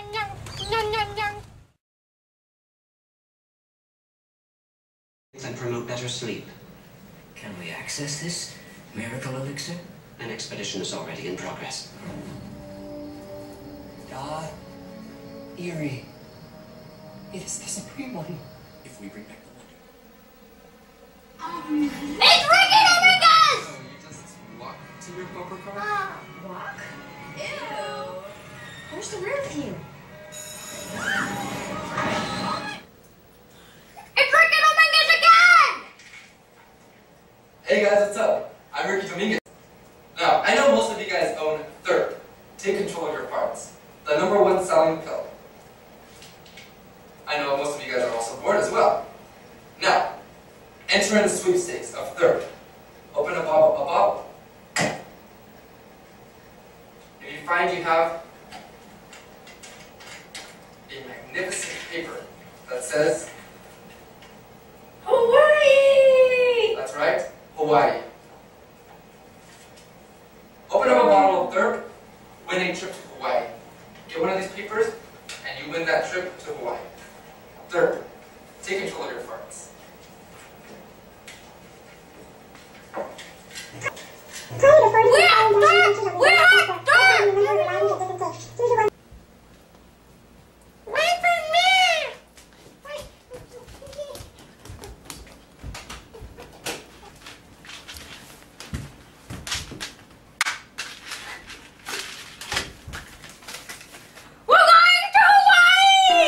And promote better sleep. Can we access this miracle elixir? An expedition is already in progress. Eerie. It is the supreme one. If we bring back the wonder. It's Ricky Dominguez! So you just walk to your poker card? Walk? Ew. Where's the rear view? It's Ricky Dominguez again! Hey guys, what's up? I'm Ricky Dominguez. Now, I know most of you guys own Thuurp. Take control of your parts. The #1 selling pill. I know most of you guys are also bored as well. Now, enter in the sweepstakes of Thuurp. Open a bottle. If you find you have a magnificent paper that says Hawaii! That's right, Hawaii. Open up a bottle of Thuurp, win a trip to Hawaii. Get one of these papers, and you win that trip to Hawaii. Thuurp, take control of your farts. We have Thuurp! We have Thuurp! Wait for me! We're going to Hawaii!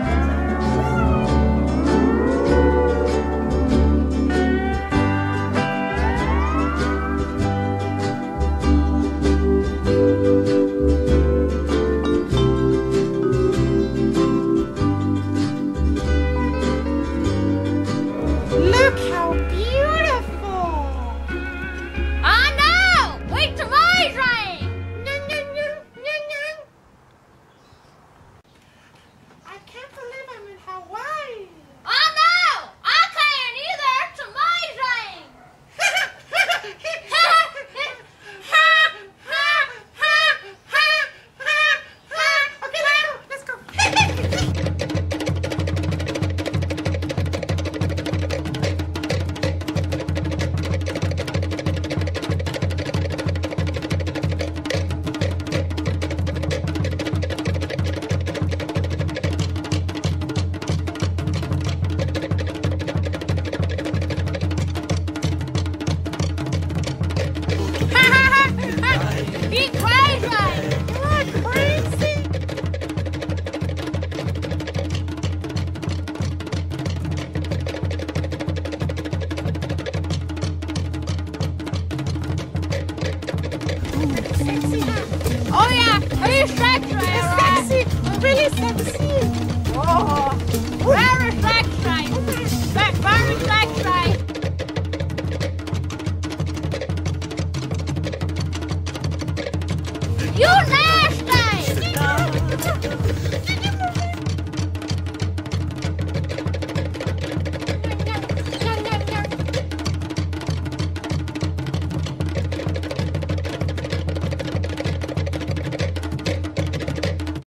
Look how beautiful! Oh no! Wait till my train! I can't believe I'm in Hawaii! Oh no! I can't either! It's amazing! Okay, now, let's go. Be crazy! You're crazy! Sexy, huh? Oh yeah! Are you sexy? It's sexy! Really sexy! Oh!